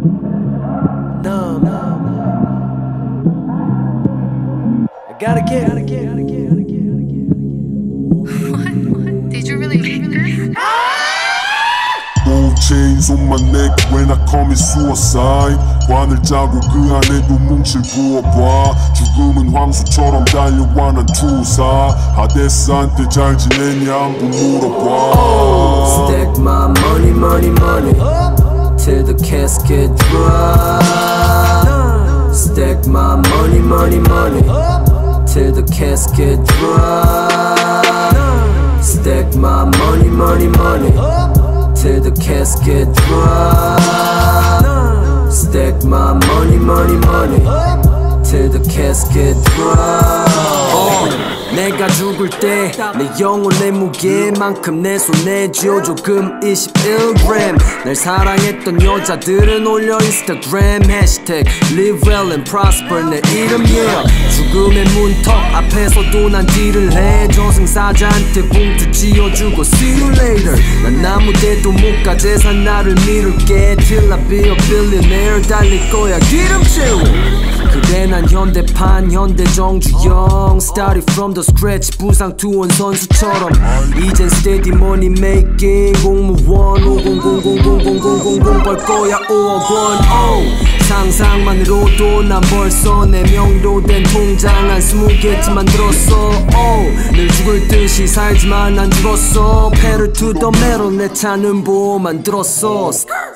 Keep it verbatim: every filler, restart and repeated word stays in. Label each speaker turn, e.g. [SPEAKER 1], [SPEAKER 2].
[SPEAKER 1] No, no, no. I gotta get, gotta get, gotta get, gotta get, gotta get.
[SPEAKER 2] What? What? Did you really make this?
[SPEAKER 3] Gold chains on my neck when I commit suicide. 관을 짜고 그 안에도 뭉칠 부어봐. 죽음은 황소처럼 달려와 난 투사. 하데스한테 잘 지내냐 한번 물어봐.
[SPEAKER 1] Stack my money, money, money till the casket drop. Stack my money, money, money till the casket drop. Stack my money, money, money till the casket drop. Stack my money, money, money till the casket drop. 어, 내가 죽을 때 내 영혼의 무게만큼 내 손에 쥐어줘 금 이십일 그램. 날 사랑했던 여자들은 올려 인스타그램 해시태그 live well and prosper 내 이름 yeah. 죽음의 문턱 앞에서도 난 딜을 해. 저승사자한테 봉투 쥐어주고 see you later. 난 아무데도 못 가 재산 나를 미룰게 till I be a billionaire. 달릴 거야 기름 채워. 그래 난 현대판 현대정주영 Started from the scratch 부상 투혼 선수처럼 이젠 steady money making 공무원 오공공공공공공공공 벌 거야 오억 원. oh. 상상만으로도 난 벌써 내 명의로 된 통장 한 스무 개쯤 만들었어. oh. 늘 죽을 듯이 살지만 난 죽었어. Pedal to the metal 내 차는 보호 만들었어.